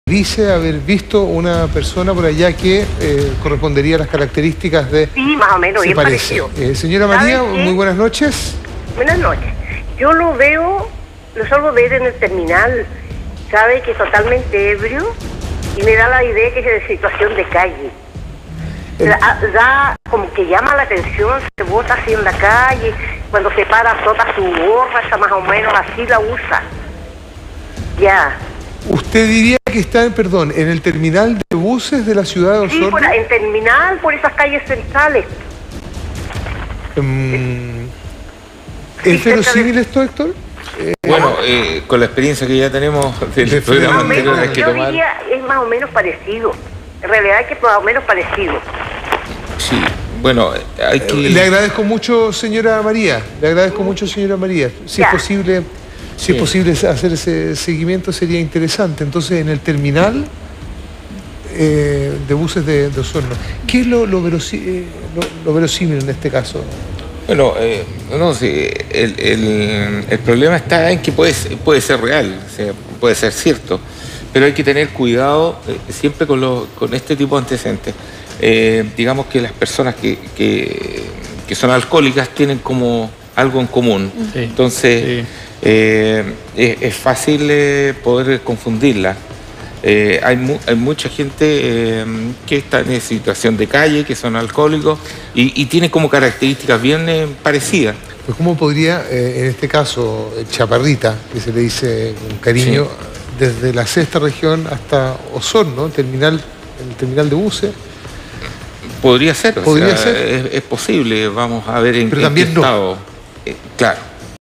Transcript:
Dice haber visto una persona por allá que correspondería a las características de... Sí, más o menos, bien parecido. Señora María, muy buenas noches. Buenas noches. Yo lo suelo ver en el terminal, sabe que es totalmente ebrio y me da la idea que es de situación de calle. Da como que llama la atención, se bota así en la calle, cuando se para azota su gorra, esa más o menos así la usa. Ya. ¿Usted diría que está, en el terminal de buses de la ciudad de Osorno? Sí, en terminal, por esas calles centrales. ¿Es verosímil esto, Héctor? Bueno, con la experiencia que ya tenemos del programa anterior hay que tomar... Yo diría es más o menos parecido. En realidad es que más o menos parecido. Sí, bueno, hay que... Le agradezco mucho, señora María. Le agradezco mucho, señora María. Si es posible... Si es posible hacer ese seguimiento sería interesante. Entonces, en el terminal de buses de Osorno, ¿qué es lo verosímil en este caso? Bueno, no sé, el problema está en que puede ser real, o sea, puede ser cierto, pero hay que tener cuidado siempre con este tipo de antecedentes. Digamos que las personas que son alcohólicas tienen como algo en común. Sí, entonces... Sí. Es fácil poder confundirla. Hay mucha gente que está en situación de calle, que son alcohólicos y tiene como características bien parecidas. Pues ¿cómo podría, en este caso, Chaparrita, que se le dice con cariño, desde la sexta región hasta Osorno, el terminal de buses? Podría ser, es posible, vamos a ver en qué estado. Claro.